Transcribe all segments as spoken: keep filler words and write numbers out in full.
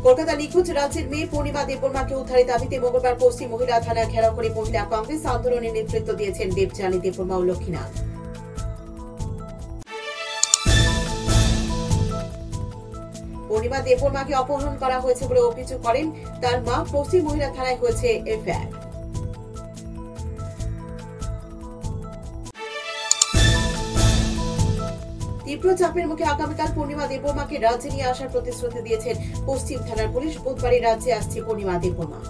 কলকাতা নিখোঁজ রাজ্যের মেয়ে পূর্ণিমা দেববর্মাকে উদ্ধারের দাবিতে মঙ্গলবার পশ্চিম মহিলা থানা ঘেরাও করে মহিলা কংগ্রেস আন্দোলনের নেতৃত্ব দিয়েছেন দেবযানী দেববর্মা ও লক্ষ্মীনাথ। পূর্ণিমা দেববর্মাকে অপহরণ করা হয়েছে বলে অভিযোগ করেন তার মা। পশ্চিম মহিলা থানায় হয়েছে এফআইআর। তীব্র চাপের মুখে আগামীকাল পূর্ণিমা দেববর্মাকে রাজ্যে নিয়ে আসার প্রতিশ্রুতি দিয়েছেন পশ্চিম থানার পুলিশ। বুধবারই রাজ্যে আসছে পূর্ণিমা দেববর্মা।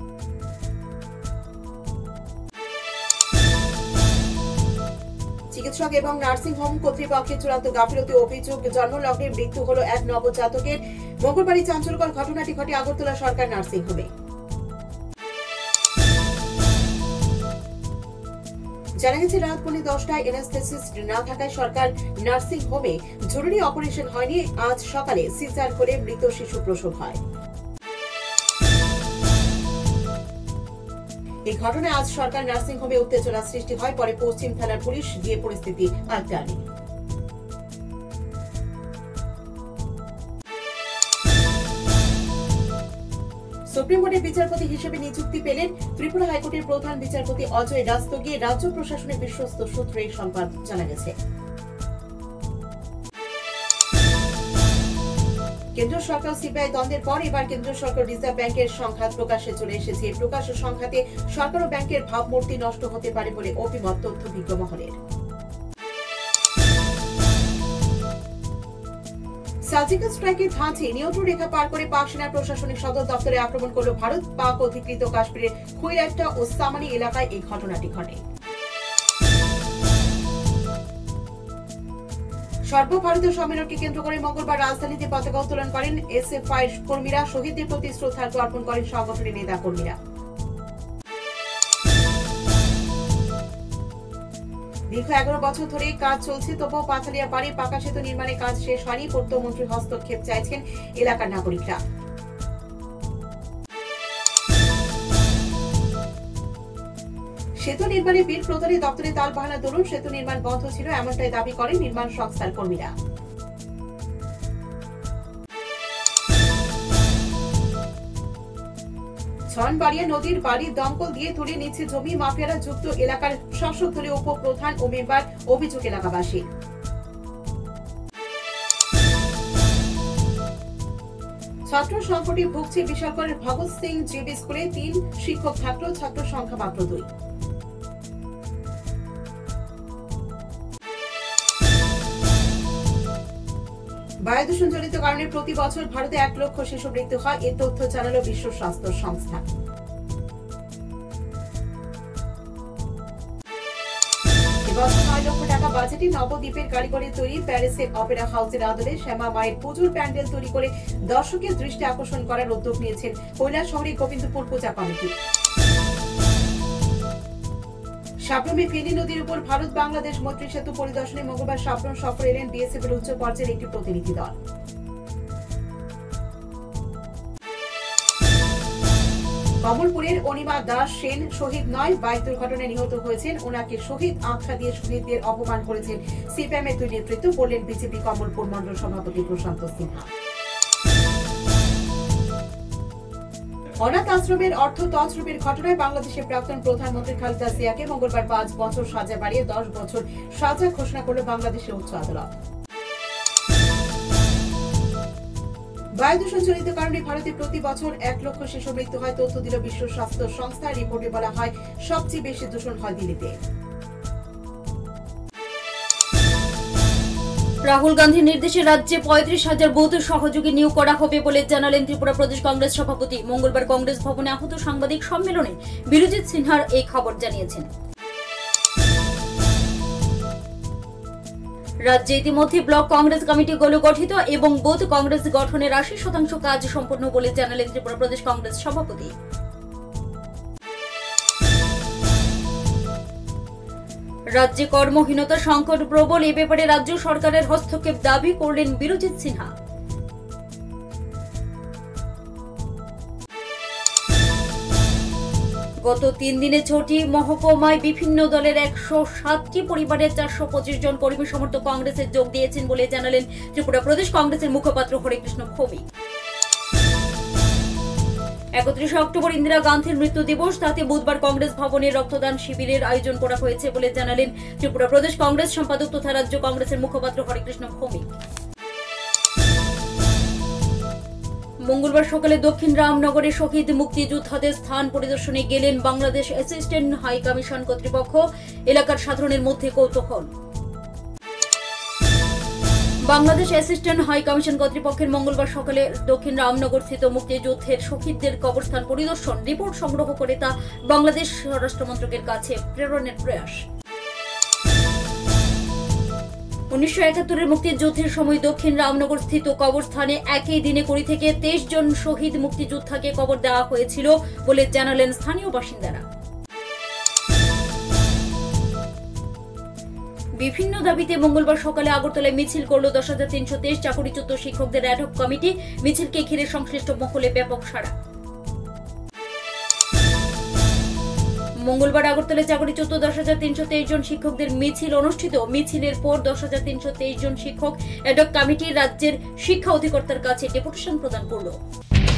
চিকিৎসক এবং নার্সিং হোম কর্তৃপক্ষের চূড়ান্ত গাফিলতি অভিযোগ জন্মলগ্নে মৃত্যু হল এক নবজাতকের। মঙ্গলবারই চাঞ্চল্যকর ঘটনাটি ঘটে আগরতলা সরকার নার্সিং হোমে। জানা গেছে রাত পৌনে দশটায় অ্যানেস্থেসিস্ট না থাকায় সরকার নার্সিং হোমে জরুরি অপারেশন হয়নি। আজ সকালে সিজার করে মৃত শিশু প্রসব হয়। এই ঘটনায় আজ সরকার নার্সিং হোমে উত্তেজনা সৃষ্টি হয়। পরে পশ্চিম থানার পুলিশ গিয়ে পরিস্থিতি আয়ত্তে আনে। সুপ্রিম কোর্টের বিচারপতি হিসেবে নিযুক্তি পেলেন ত্রিপুরা হাইকোর্টের প্রধান বিচারপতি অজয় রাস্তোগি। রাজ্য প্রশাসনের বিশ্বস্ত সূত্রে এই সংবাদ জানা গেছে। কেন্দ্র সরকার সিবিআই দ্বন্দ্বের পর এবার কেন্দ্র সরকার রিজার্ভ ব্যাংকের সংঘাত প্রকাশ্যে চলে এসেছে। প্রকাশ্য সংঘাতে সরকার ও ব্যাংকের ভাবমূর্তি নষ্ট হতে পারে বলে অভিমত তথ্যভিজ্ঞ মহলের। সার্জিক্যাল স্ট্রাইকের ধাঁচে নিয়ন্ত্রণ রেখা পার করে পাক সেনার প্রশাসনিক সদর দপ্তরে আক্রমণ করল ভারত। পাক অধিকৃত কাশ্মীরের খুইরাট্টা ও সামানি এলাকায় এই ঘটনাটি ঘটে। সর্বভারতীয় সম্মেলনকে কেন্দ্র করে মঙ্গলবার রাজধানীতে পতাকা উত্তোলন করেন এসএফআই কর্মীরা। শহীদদের প্রতি শ্রদ্ধার্ঘ্য অর্পণ করেন সংগঠনের নেতা কর্মীরা। দীর্ঘ এগারো বছর ধরে কাজ চলছে, তবুও পাথালিয়া পাড়ে পাকা সেতু নির্মাণের কাজ শেষ হয়নি। পূর্তমন্ত্রীর হস্তক্ষেপ চাইছেন এলাকার নাগরিকরা। সেতু নির্মাণে বিল প্রদানে দপ্তরে তালবাহানা দরুন সেতু নির্মাণ বন্ধ ছিল, এমনটাই দাবি করেন নির্মাণ সংস্থার কর্মীরা। ছনবাড়িয়া নদীর বাড়ি দমকল দিয়ে তুলে নিচ্ছে জমি মাফিয়ারা যুক্ত। এলাকার শাসক দলীয় উপপ্রধান ও মেম্বার অভিযোগ এলাকাবাসী। ছাত্র সংকটে ভুগছে বিশালগড়ের ভগৎ সিং জিবি স্কুলে। তিন শিক্ষক থাকলেও ছাত্র সংখ্যা মাত্র দুই। বায়ু দূষণ জনিত কারণে প্রতি বছর ভারতে এক লক্ষ শিশু মৃত্যু হয়। এ তথ্য জানালো বিশ্ব স্বাস্থ্য সংস্থা। এবছর নয় লক্ষ টাকা বাজেটে নবদ্বীপের কারিগরি তৈরি প্যারিসের অপেরা হাউসের আদলে শ্যামা মায়ের পুজোর প্যান্ডেল তৈরি করে দর্শকের দৃষ্টি আকর্ষণ করার উদ্যোগ নিয়েছেন কৈলাসহরী গোবিন্দপুর পূজা কমিটি। সাবরমে ফেনী নদীর উপর ভারত বাংলাদেশ মৈত্রী সেতু পরিদর্শনে মঙ্গলবার সাবরম সফর এলেন বিএসএফ এর উচ্চ পর্যায়ের একটি প্রতিনিধি দল। কমলপুরের অনিমা দাস সেন শহীদ নয়, বাইক দুর্ঘটনায় নিহত হয়েছেন। ওনাকে শহীদ আখ্যা দিয়ে শহীদদের অপমান করেছেন সিপিএম এর দুই নেতৃত্ব, বললেন বিজেপি কমলপুর মন্ডল সভাপতি প্রশান্ত সিনহা। অনাথ আশ্রমের অর্থ তছরূপের ঘটনায় বাংলাদেশের প্রাক্তন প্রধানমন্ত্রী খালেদা জিয়াকে মঙ্গলবার পাঁচ বছর সাজা বাড়িয়ে দশ বছর সাজা ঘোষণা করল বাংলাদেশের উচ্চ আদালত। বায়ু দূষণ জনিত কারণে ভারতে প্রতি বছর এক লক্ষ শিশু মৃত্যু হয়, তথ্য দিল বিশ্ব স্বাস্থ্য সংস্থা। রিপোর্টে বলা হয় সবচেয়ে বেশি দূষণ হয় দিল্লিতে। রাহুল গান্ধীর নির্দেশে রাজ্যে পঁয়ত্রিশ হাজার বুথ সহযোগী নিয়োগ করা হবে বলে জানালেন ত্রিপুরা প্রদেশ কংগ্রেস সভাপতি। মঙ্গলবার কংগ্রেস ভবনে আহত সাংবাদিক সম্মেলনে বীরজিৎ সিনহার এই খবর জানিয়েছেন। রাজ্যে ইতিমধ্যে ব্লক কংগ্রেস কমিটিগুলো গঠিত এবং বুথ কংগ্রেস গঠনের আশি শতাংশ কাজ সম্পন্ন বলে জানালেন ত্রিপুরা প্রদেশ কংগ্রেস সভাপতি। রাজ্যে কর্মহীনতা সংকট প্রবল, এ ব্যাপারে রাজ্য সরকারের হস্তক্ষেপ দাবি করলেন বীরজিৎ সিনহা। গত তিন দিনে ছটি মহকুমায় বিভিন্ন দলের একশো সাতটি পরিবারের চারশো পঁচিশ জন কর্মী সমর্থক কংগ্রেসে যোগ দিয়েছেন বলে জানালেন ত্রিপুরা প্রদেশ কংগ্রেসের মুখপাত্র হরেকৃষ্ণ ভৌমিক। একত্রিশে অক্টোবর ইন্দিরা গান্ধীর মৃত্যু দিবস, তাতে বুধবার কংগ্রেস ভবনে রক্তদান শিবিরের আয়োজন করা হয়েছে বলে জানালেন ত্রিপুরা প্রদেশ কংগ্রেস সম্পাদক তথা রাজ্য কংগ্রেসের মুখপাত্র হরেকৃষ্ণ ভৌমিক। মঙ্গলবার সকালে দক্ষিণ রামনগরে শহীদ মুক্তিযোদ্ধাদের স্থান পরিদর্শনে গেলেন বাংলাদেশ অ্যাসিস্ট্যান্ট হাই কমিশন কর্তৃপক্ষ। এলাকার সাধারণের মধ্যে কৌতূহল। বাংলাদেশ অ্যাসিস্ট্যান্ট হাই কমিশন কর্তৃপক্ষের মঙ্গলবার সকালে দক্ষিণ রামনগর স্থিত মুক্তিযুদ্ধের শহীদদের কবরস্থান পরিদর্শন, রিপোর্ট সংগ্রহ করে তা বাংলাদেশ স্বরাষ্ট্র মন্ত্রকের কাছে প্রেরণের প্রয়াস। উনিশশো একাত্তরের মুক্তিযুদ্ধের সময় দক্ষিণ রামনগর স্থিত কবরস্থানে একই দিনে কুড়ি থেকে তেইশ জন শহীদ মুক্তিযোদ্ধাকে কবর দেওয়া হয়েছিল বলে জানালেন স্থানীয় বাসিন্দারা। বিভিন্ন দাবিতে মঙ্গলবার সকালে আগরতলায় মিছিল করল দশ হাজার তিনশো তেইশ চাকরিচ্যুত শিক্ষকদের অ্যাডহক কমিটি। মিছিলকে ঘিরে সংশ্লিষ্ট মহলে ব্যাপক সাড়া। মঙ্গলবার আগরতলায় চাকরিচ্যুত দশ হাজার তিনশো তেইশ জন শিক্ষকদের মিছিল অনুষ্ঠিত। মিছিলের পর দশ হাজার তিনশো তেইশ জন শিক্ষক অ্যাডহক কমিটি রাজ্যের শিক্ষা অধিকর্তার কাছে ডেপুটেশন প্রদান করল।